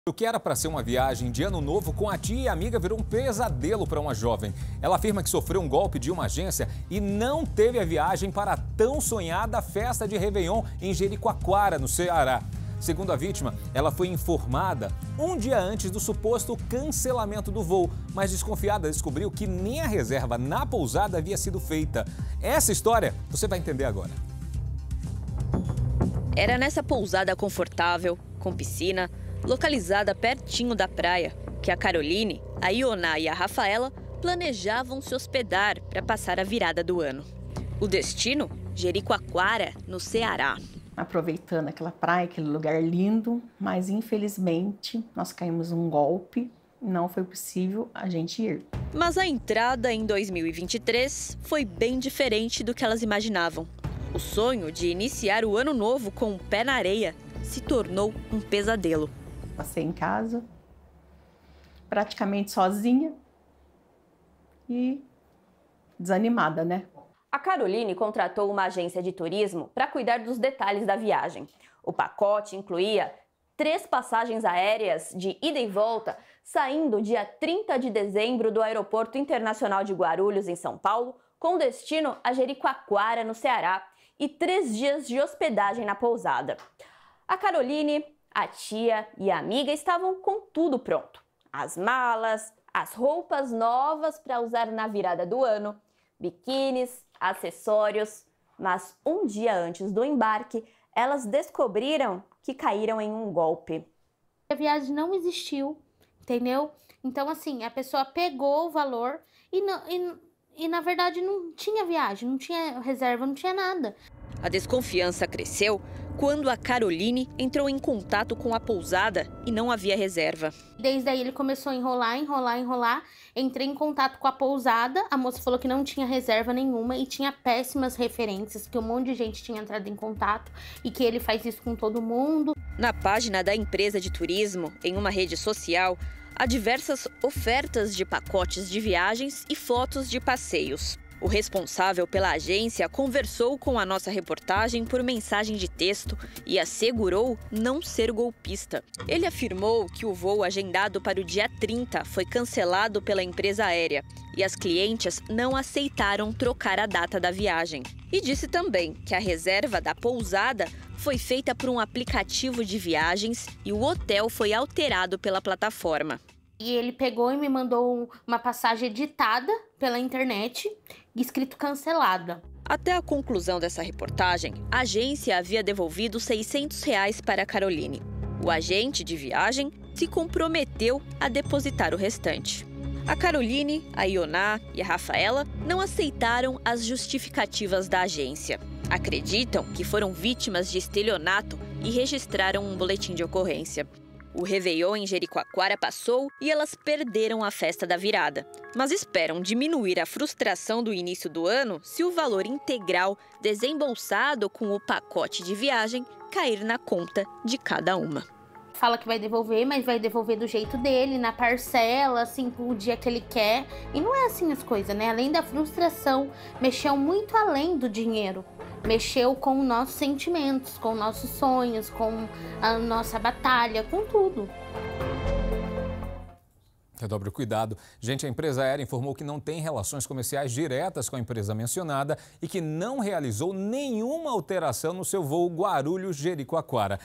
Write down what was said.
O que era para ser uma viagem de ano novo com a tia e amiga virou um pesadelo para uma jovem. Ela afirma que sofreu um golpe de uma agência e não teve a viagem para a tão sonhada festa de Réveillon em Jericoacoara, no Ceará. Segundo a vítima, ela foi informada um dia antes do suposto cancelamento do voo, mas desconfiada descobriu que nem a reserva na pousada havia sido feita. Essa história você vai entender agora. Era nessa pousada confortável, com piscina, localizada pertinho da praia, que a Caroline, a Ioná e a Rafaela planejavam se hospedar para passar a virada do ano. O destino? Jericoacoara, no Ceará. Aproveitando aquela praia, aquele lugar lindo, mas infelizmente nós caímos num golpe, não foi possível a gente ir. Mas a entrada em 2023 foi bem diferente do que elas imaginavam. O sonho de iniciar o ano novo com o pé na areia se tornou um pesadelo. Passei em casa, praticamente sozinha e desanimada, né? A Caroline contratou uma agência de turismo para cuidar dos detalhes da viagem. O pacote incluía 3 passagens aéreas de ida e volta, saindo dia 30 de dezembro do Aeroporto Internacional de Guarulhos, em São Paulo, com destino a Jericoacoara, no Ceará, e 3 dias de hospedagem na pousada. A Caroline, a tia e a amiga estavam com tudo pronto. As malas, as roupas novas para usar na virada do ano, biquínis, acessórios. Mas um dia antes do embarque, elas descobriram que caíram em um golpe. A viagem não existiu, entendeu? Então, assim, a pessoa pegou o valor e na verdade não tinha viagem, não tinha reserva, não tinha nada. A desconfiança cresceu quando a Caroline entrou em contato com a pousada e não havia reserva. Desde aí ele começou a enrolar. Entrei em contato com a pousada, a moça falou que não tinha reserva nenhuma e tinha péssimas referências, que um monte de gente tinha entrado em contato e que ele faz isso com todo mundo. Na página da empresa de turismo, em uma rede social, há diversas ofertas de pacotes de viagens e fotos de passeios. O responsável pela agência conversou com a nossa reportagem por mensagem de texto e assegurou não ser golpista. Ele afirmou que o voo agendado para o dia 30 foi cancelado pela empresa aérea e as clientes não aceitaram trocar a data da viagem. E disse também que a reserva da pousada foi feita por um aplicativo de viagens e o hotel foi alterado pela plataforma. E ele pegou e me mandou uma passagem editada pela internet, escrito cancelada. Até a conclusão dessa reportagem, a agência havia devolvido R$600 para a Caroline. O agente de viagem se comprometeu a depositar o restante. A Caroline, a Ioná e a Rafaela não aceitaram as justificativas da agência. Acreditam que foram vítimas de estelionato e registraram um boletim de ocorrência. O Réveillon em Jericoacoara passou e elas perderam a festa da virada. Mas esperam diminuir a frustração do início do ano se o valor integral desembolsado com o pacote de viagem cair na conta de cada uma. Fala que vai devolver, mas vai devolver do jeito dele, na parcela, assim, pro dia que ele quer. E não é assim as coisas, né? Além da frustração, mexeu muito além do dinheiro. Mexeu com os nossos sentimentos, com nossos sonhos, com a nossa batalha, com tudo. Redobre o cuidado. Gente, a empresa aérea informou que não tem relações comerciais diretas com a empresa mencionada e que não realizou nenhuma alteração no seu voo Guarulhos-Jericoacoara.